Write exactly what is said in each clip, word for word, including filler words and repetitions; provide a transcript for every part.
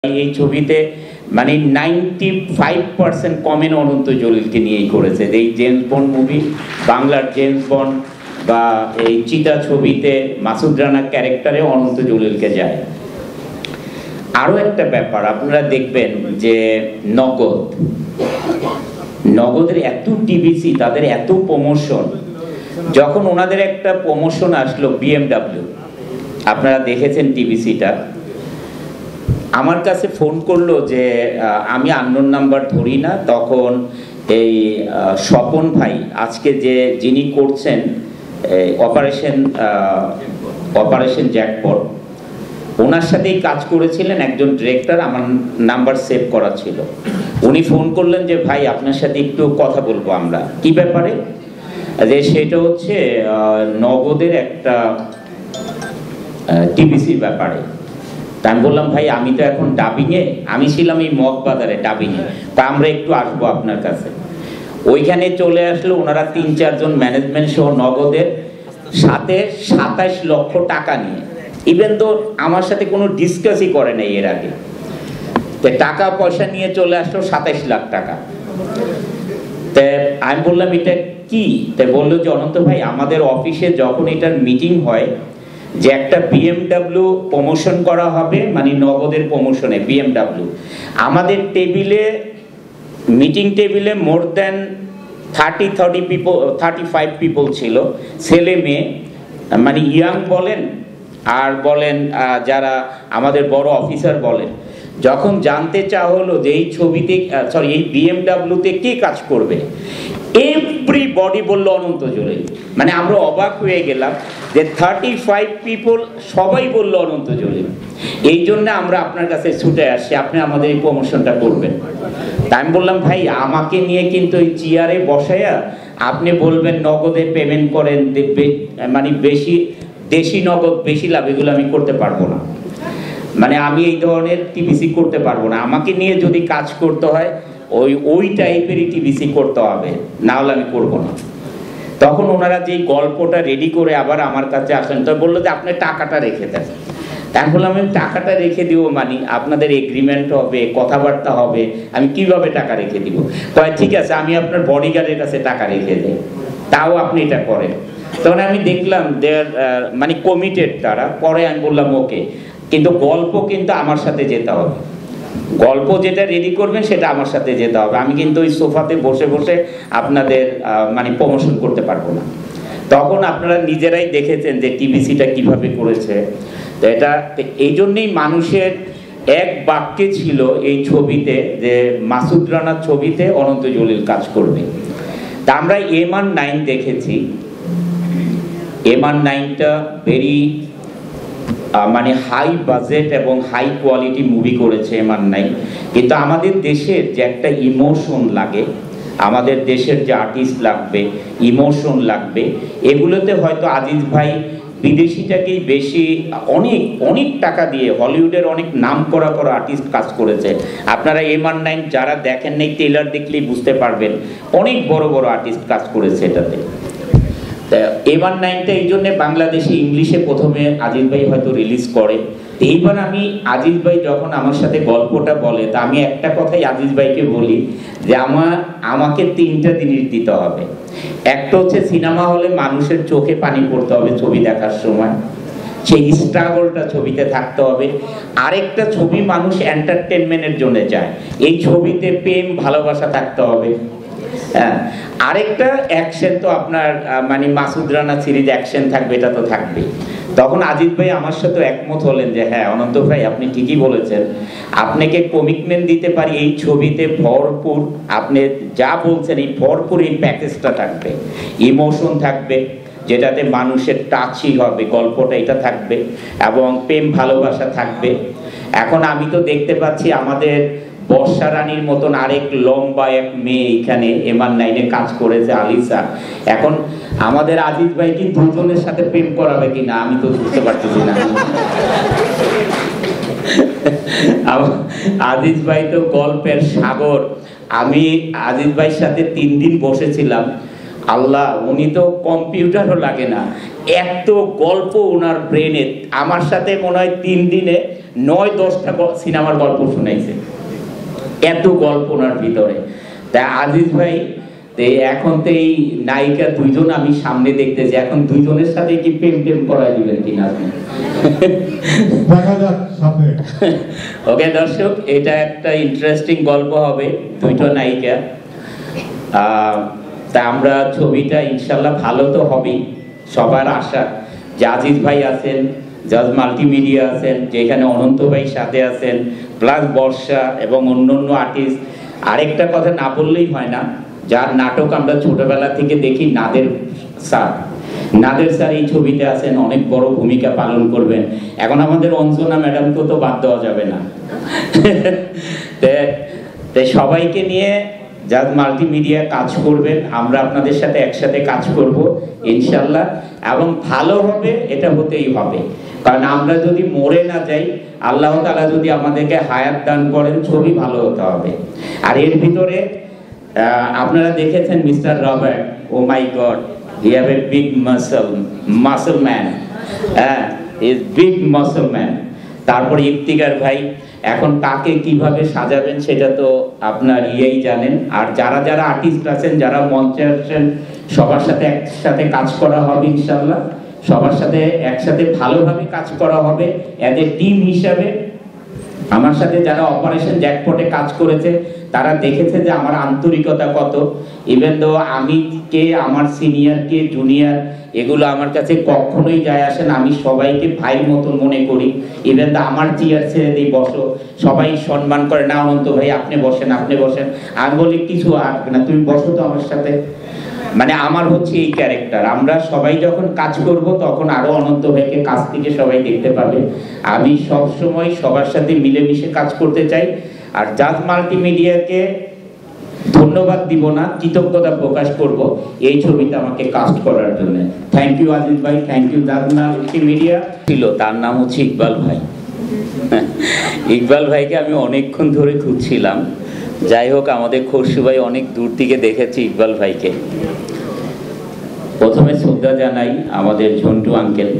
এই ছবিতে মানে ninety five percent comment Ananta জলিলকে নিয়েই করেছে। এই জেমস বন্ড মুভি, বাংলার জেমস বন্ড বা এই চিতা ছবিতে মাসুদ রানার ক্যারেক্টারে অনন্ত জলিলকে যায়। আরও একটা ব্যাপার আপনারা দেখবেন যে নগদ নগদের এত টিভিসি, তাদের এত প্রমোশন। যখন ওনাদের একটা প্রমোশন আসলো বিএমডাব্লিউ, আপনারা দেখেছেন টিভিসিটা, আমার কাছে ফোন করলো যে আমি আননোন নাম্বার ধরি না, তখন এই স্বপন ভাই আজকে যে যিনি করছেন অপারেশন অপারেশন জ্যাকপট, ওনার সাথেই কাজ করেছিলেন একজন ডিরেক্টর, আমার নাম্বার সেভ করা ছিল। উনি ফোন করলেন যে ভাই আপনার সাথে একটু কথা বলবো আমরা। কি ব্যাপারে? যে সেটা হচ্ছে নগদের একটা টিভিসির ব্যাপারে। তা আমি বললাম ভাই আমি তো এখন ডাবিংয়ে, আমি ছিলাম এই মগবাজারে ডাবিংয়ে, তা আমরা একটু আসবো আপনার কাছে। ওইখানে চলে আসলো ওনারা তিন চারজন ম্যানেজমেন্ট সহ নগদের সাথে সাতাইশ লক্ষ টাকা নিয়ে, ইভেন তো আমার সাথে কোনো ডিসকাসই করে নাই এর আগে। তো টাকা পয়সা নিয়ে চলে আসলো সাতাইশ লাখ টাকা। তা আমি বললাম এটা কি? তা বললো যে অনন্ত ভাই আমাদের অফিসে যখন এটার মিটিং হয় যে একটা বিএমডাব্লিউ প্রমোশন করা হবে, মানে নগদের প্রমোশনে বিএমডাব্লিউ, আমাদের টেবিলে মিটিং টেবিলে more than thirty thirty people thirty five people ছিল, ছেলে মেয়ে, মানে ইয়াং বলেন আর বলেন যারা আমাদের বড় অফিসার বলেন। যখন জানতে চাওয়া হলো যে এই ছবিতে সরি এই বিএমডাব্লিউতে কে কাজ করবে, এভরিবডি বলল অনন্ত জলিল। মানে আমরা অবাক হয়ে গেলাম যে থার্টি ফাইভ পিপল সবাই বলল অনন্ত জলিল। এই জন্য আমরা আপনার কাছে ছুটে আসছি, আপনি আমাদের এই প্রমোশনটা করবেন। তা আমি বললাম ভাই আমাকে নিয়ে কিন্তু ওই চেয়ারে বসাইয়া আপনি বলবেন নগদে পেমেন্ট করেন, মানে বেশি দেশি নগদ বেশি লাভ, এগুলো আমি করতে পারবো না। মানে আমি এই ধরনের টিভিসি করতে পারবো না, আমাকে নিয়ে যদি কাজ করতে হয় ওই ওই টাইপেরই টিভিসি করতে হবে, না হলে আমি করবো না। তখন ওনারা যে গল্পটা রেডি করে আবার আমার কাছে আসেন, তো বললো যে আপনি টাকাটা রেখে দেন। তাই বললাম আমি টাকাটা রেখে দিব মানে আপনাদের এগ্রিমেন্ট হবে, কথাবার্তা হবে, আমি কিভাবে টাকা রেখে দিব? কয় ঠিক আছে আমি আপনার বডিগার্ডের কাছে টাকা রেখে দিই, তাও আপনি এটা করেন। তখন আমি দেখলাম দেয়ার মানে কমিটেড তারা। পরে আমি বললাম ওকে, কিন্তু গল্প কিন্তু আমার সাথে যেতে হবে, গল্প যেটা রেডি করবেন সেটা আমার সাথে যেতে হবে। আমি কিন্তু ওই সোফাতে বসে বসে আপনাদের মানে প্রমোশন করতে পারবো না। তখন আপনারা নিজেরাই দেখেছেন যে টিভিসিটা কিভাবে করেছে। তো এটা এই জন্যই মানুষের এক বাক্যে ছিল এই ছবিতে যে মাসুদ রানার ছবিতে অনন্ত জলিল কাজ করবে। তা আমরা এম আর নাইন দেখেছি, এম আর নাইনটা ভেরি মানে হাই বাজেট এবং হাই কোয়ালিটি মুভি করেছে এম আর নাইন। কিন্তু আমাদের দেশের যে একটা ইমোশন লাগে, আমাদের দেশের যে আর্টিস্ট লাগবে, ইমোশন লাগবে, এগুলোতে হয়তো আজিজ ভাই বিদেশিটাকেই বেশি অনেক অনেক টাকা দিয়ে হলিউডের অনেক নাম করা করা আর্টিস্ট কাজ করেছে। আপনারা এম আর নাইন যারা দেখেন নাই ট্রেলার দেখলেই বুঝতে পারবেন, অনেক বড় বড় আর্টিস্ট কাজ করেছে এটাতে। এম আর নাইনটা এই জন্য বাংলাদেশি ইংলিশে প্রথমে আজিজ ভাই হয়তো রিলিজ করে। এইবার আমি আজিজ ভাই যখন আমার সাথে গল্পটা বলে, তা আমি একটা কথাই আজিজ ভাইকে বলি যে আমার আমাকে তিনটা জিনিস দিতে হবে। একটা হচ্ছে সিনেমা হলে মানুষের চোখে পানি পড়তে হবে ছবি দেখার সময়, সেই স্ট্রাগলটা ছবিতে থাকতে হবে। আরেকটা ছবি মানুষ এন্টারটেনমেন্টের জন্য যায়, এই ছবিতে প্রেম ভালোবাসা থাকতে হবে। হ্যাঁ, আরেকটা অ্যাকশন তো আপনার মানে মাসুদ রানা সিরিজ অ্যাকশন থাকবে, এটা তো থাকবে। তখন আজিজ ভাই আমার সাথে একমত হলেন যে হ্যাঁ অনন্ত ভাই আপনি ঠিকই বলেছেন, আপনাকে কমিটমেন্ট দিতে পারি এই ছবিতে ভরপুর, আপনি যা বলছেন এই ভরপুর এই প্যাকেজটা থাকবে, ইমোশন থাকবে যেটাতে মানুষের টাচই হবে, গল্পটা এটা থাকবে এবং প্রেম ভালোবাসা থাকবে। এখন আমি তো দেখতে পাচ্ছি আমাদের বর্ষা রানীর মতন আরেক লম্বা এক মেয়ে এখানে এম আর নাইনে কাজ করেছে, আলিসা। এখন আমাদের আজিজ ভাই কি দুজনের সাথে প্রেম করাবে কিনা আমি তো বুঝতে পারতেছি না। আজিজ ভাই তো গল্পের সাগর। আমি আজিজ ভাইয়ের সাথে তিন দিন বসেছিলাম, আল্লাহ, উনি তো কম্পিউটারও লাগে না, এত গল্প ওনার ব্রেনে। আমার সাথে মনে হয় তিন দিনে নয় দশটা সিনেমার গল্প শুনাইছে, এত গল্প ওনার ভিতরে। তাই আজিজ ভাই, এখন তো এই নায়িকা দুইজন আমি সামনে দেখতেছি, এখন দুইজনের সাথে কি প্রেম প্রেম করাই দিবেন কিনা আপনি? ওকে দর্শক, এটা একটা ইন্টারেস্টিং গল্প হবে, দুইটা নায়িকা। আহ তা আমরা ছবিটা ইনশাল্লাহ ভালো তো হবেই, সবার আশা। যে আজিজ ভাই আছেন, জাজ মাল্টিমিডিয়া আছেন, যেখানে অনন্ত ভাই সাথে আছেন, প্লাস বর্ষা এবং অন্যান্য আর্টিস্ট। আরেকটা কথা না বললেই হয় না, যার নাটক আমরা ছোটবেলা থেকে দেখি, নাদের স্যার। নাদের স্যার এই ছবিতে আছেন, অনেক বড় ভূমিকা পালন করবেন। এখন আমাদের অঞ্জনা ম্যাডামকেও তো বাদ দেওয়া যাবে না। সবাইকে নিয়ে জাজ মাল্টিমিডিয়া কাজ করবেন, আমরা আপনাদের সাথে একসাথে কাজ করব ইনশাল্লাহ, এবং ভালো হবে, এটা হতেই হবে। কারণ আমরা যদি মরে না যাই, আল্লাহ তাআলা যদি আমাদেরকে হায়াত দান করেন, ছবি ভালো হতে হবে। আর এর ভিতরে আপনারা দেখেছেন mister Robert, oh my god, he have a big muscle muscle man, হ্যাঁ, ইজ বিগ মাসল ম্যান। তারপরে ইফতিকার ভাই, এখন কাকে কিভাবে সাজাবেন সেটা তো আপনার ইয়েই জানেন। আর যারা যারা আর্টিস্ট আছেন, যারা মঞ্চে আছেন, সবার সাথে একসাথে কাজ করা হবে ইনশাল্লাহ, সবার সাথে একসাথে ভালোভাবে কাজ করা হবে এজ এ টিম হিসাবে। আমার সাথে যারা অপারেশন জ্যাকপটে কাজ করেছে, তারা দেখেছে যে আমার আন্তরিকতা কত। ইভেন দো আমি কে, আমার সিনিয়র কে, জুনিয়র, এগুলো আমার কাছে কখনোই যায় আসে না। আমি সবাইকে ভাইয়ের মতন মনে করি। ইভেন দো আমার চেয়ার ছেড়ে দিই, বসো, সবাই সম্মান করে, না অনন্ত ভাই আপনি বসেন, আপনি বসেন। আমি বলি কিছু আসবে না, তুমি বসো তো আমার সাথে। মানে আমার হচ্ছে এই ক্যারেক্টার। আমরা সবাই যখন কাজ করব, তখন আরো অনন্ত ভাইকে কাছ থেকে সবাই দেখতে পাবে। আমি সব সময় সবার সাথে মিলেমিশে কাজ করতে চাই। আর জাজ মাল্টিমিডিয়াকে ধন্যবাদ দিব না, কৃতজ্ঞতা প্রকাশ করব এই ছবিতে আমাকে কাস্ট করার জন্য। থ্যাংক ইউ আজিজ ভাই, থ্যাংক ইউ জাজ মাল্টিমিডিয়া। ছিল তার নাম হচ্ছে ইকবাল ভাই। ইকবাল ভাইকে আমি অনেকক্ষণ ধরে খুঁজছিলাম। যাই হোক, আমাদের খসরু ভাই অনেক দূর থেকে দেখেছি ইকবাল ভাইকে। প্রথমে শ্রদ্ধা জানাই আমাদের ঝন্টু আঙ্কেল।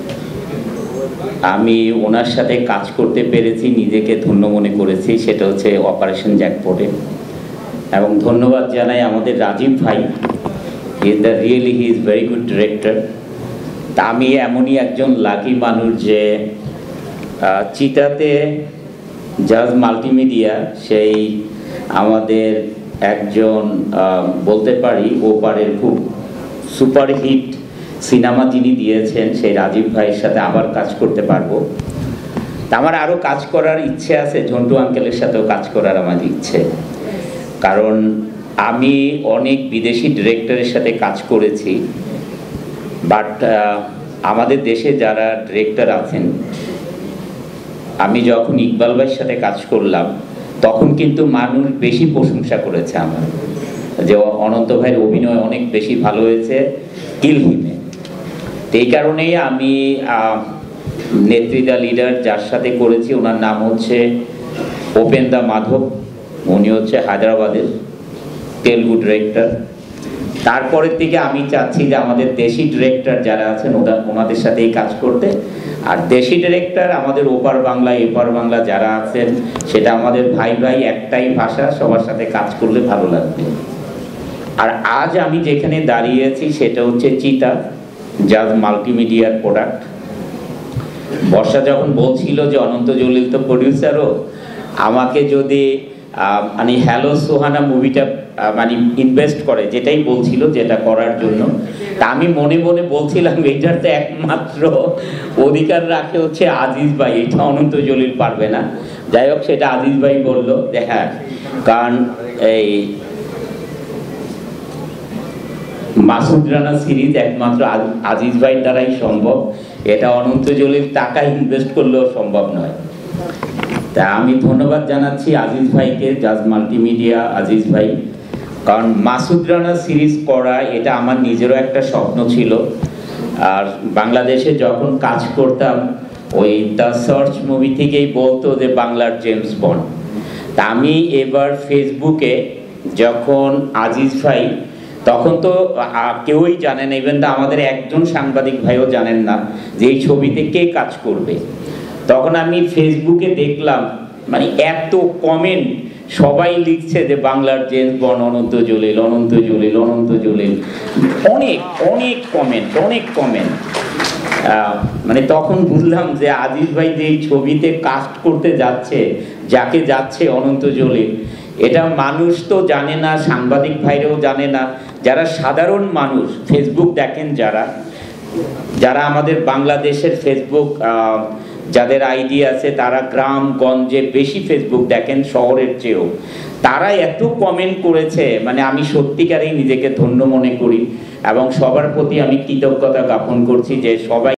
আমি ওনার সাথে কাজ করতে পেরেছি, নিজেকে ধন্য মনে করেছি, সেটা হচ্ছে অপারেশন জ্যাকপটে। এবং ধন্যবাদ জানাই আমাদের রাজীব ভাই, is the really he is very good director. তা আমি এমনই একজন লাকি মানুষ যে চিতাতে জাজ মাল্টিমিডিয়া সেই আমাদের একজন বলতে পারি ওপারের খুব সুপারহিট সিনেমা যিনি দিয়েছেন, সেই রাজীব ভাইয়ের সাথে আবার কাজ করতে পারবো। তা আমার আরও কাজ করার ইচ্ছে আছে, ঝন্টু আঙ্কেলের সাথেও কাজ করার আমার ইচ্ছে। কারণ আমি অনেক বিদেশি ডিরেক্টরের সাথে কাজ করেছি, বাট আমাদের দেশে যারা ডিরেক্টর আছেন, আমি যখন ইকবাল ভাইয়ের সাথে কাজ করলাম, তখন কিন্তু মানুষ বেশি প্রশংসা করেছে আমার, যে অনন্ত ভাইয়ের অভিনয় অনেক বেশি ভালো হয়েছে কিল হিমে। এই কারণেই আমি নেত্রীদা লিডার যার সাথে করেছি, ওনার নাম হচ্ছে উপেন্দা মাধব, উনি হচ্ছে হায়দ্রাবাদের তেলুগু ডিরেক্টর। তারপরের থেকে আমি চাচ্ছি যে আমাদের দেশি ডিরেক্টর যারা আছেন ওনাদের সাথেই কাজ করতে। আর দেশি ডিরেক্টর আমাদের ওপার বাংলা এপার বাংলা যারা আছেন, সেটা আমাদের ভাই ভাই, একটাই ভাষা, সবার সাথে কাজ করলে ভালো লাগবে। আর আজ আমি যেখানে দাঁড়িয়েছি সেটা হচ্ছে চিতা, জাজ মাল্টিমিডিয়ার প্রোডাক্ট। বর্ষা যখন বলছিল যে অনন্ত জলিল তো প্রডিউসারও, আমাকে যদি মানে হ্যালো সোহানা মুভিটা মানে ইনভেস্ট করে, যেটাই বলছিল যেটা করার জন্য, তা আমি মনে মনে বলছিলাম এটার তো একমাত্র অধিকার রাখে হচ্ছে আজিজ ভাই, এটা অনন্ত জলিল পারবে না। যাই হোক, সেটা আজিজ ভাই বললো দেখা, কারণ এই মাসুদ রানা সিরিজ একমাত্র আজিজ ভাই দ্বারাই সম্ভব, এটা অনন্ত জলিল টাকা ইনভেস্ট করলেও সম্ভব নয়। তা আমি ধন্যবাদ জানাচ্ছি আজিজ ভাইকে, জাজ মাল্টিমিডিয়া আজিজ ভাই। কারণ মাসুদ রানা সিরিজ করা এটা আমার নিজেরও একটা স্বপ্ন ছিল। আর বাংলাদেশে যখন কাজ করতাম, ওই দ্য সার্চ মুভি থেকেই বলতো যে বাংলার জেমস বন্ড। তা আমি এবার ফেসবুকে যখন আজিজ ভাই তখন তো কেউই জানে না, ইভেন আমাদের একজন সাংবাদিক ভাইও জানেন না যে এই ছবিতে কে কাজ করবে। তখন আমি ফেসবুকে দেখলাম মানে এত কমেন্ট, সবাই লিখছে যে বাংলার জেমস বন্ড অনন্ত জলিল, অনন্ত জলিল, অনন্ত জলিল, অনেক অনেক কমেন্ট, অনেক কমেন্ট। মানে তখন বুঝলাম যে আজিজ ভাই যে এই ছবিতে কাস্ট করতে যাচ্ছে, যাকে যাচ্ছে অনন্ত জলিল, এটা মানুষ তো জানে না, সাংবাদিক ভাইরাও জানে না, যারা সাধারণ মানুষ ফেসবুক দেখেন, যারা যারা আমাদের বাংলাদেশের ফেসবুক যাদের আইডি আছে, তারা গ্রাম গঞ্জে বেশি ফেসবুক দেখেন শহরের চেয়েও, তারা এত কমেন্ট করেছে, মানে আমি সত্যিকারেই নিজেকে ধন্য মনে করি এবং সবার প্রতি আমি কৃতজ্ঞতা জ্ঞাপন করছি যে সবাই